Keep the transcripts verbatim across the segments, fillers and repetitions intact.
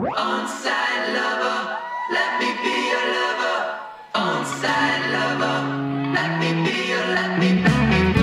On-side lover, let me be your lover. On-side lover, let me be your, let me be.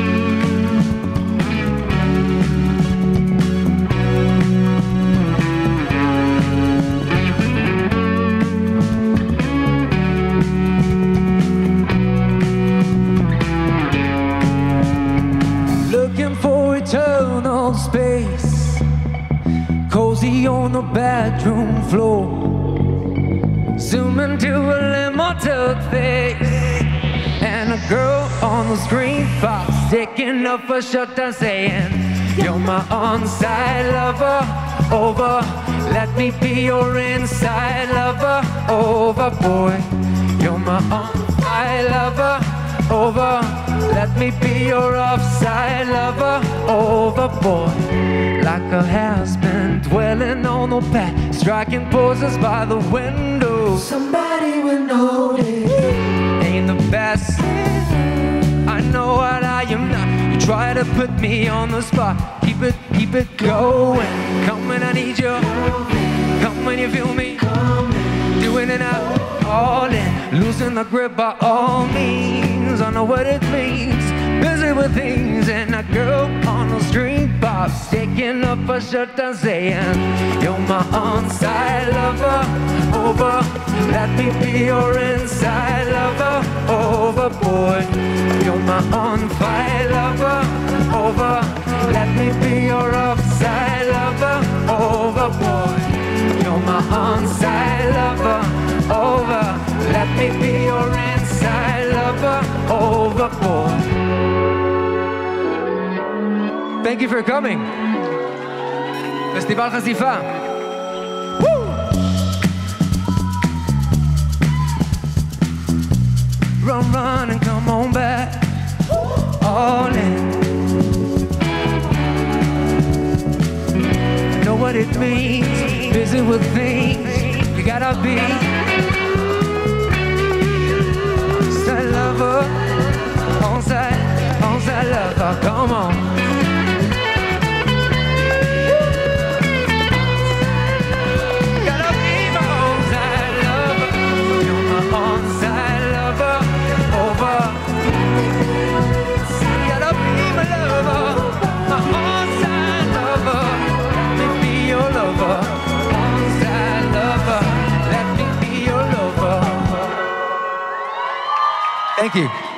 Looking for eternal space, cozy on the bedroom floor. Zoom into a limited face, and a girl on the screen pops, taking up a shot and saying, you're my on-side lover, over. Let me be your inside lover, over, boy. You're my on-side lover, over. Let me be your offside lover, over, boy. Like a has-been dwelling on the past, striking poses by the window. Somebody will notice. Ain't the best. I know what I am not. You try to put me on the spot. Keep it, keep it going. Come when I need you. Come when you feel me. Doing it out, all in. Losing the grip by all means. I know what it means. Busy with things, and a girl on the street pops, taking up a shirt and saying, you're my on-side lover, over. Let me be your inside lover, over, boy. You're my on-fire lover, over. Let me be your offside lover, over, boy. You're my on-side lover, over. Let me be your inside lover, over, boy. Thank you for coming. Festival Khasifa. Woo! Run, run and come on back. All in. I know what it means. Busy with things. You gotta be. On-side lover. On-side, on-side lover. Come on. Thank you.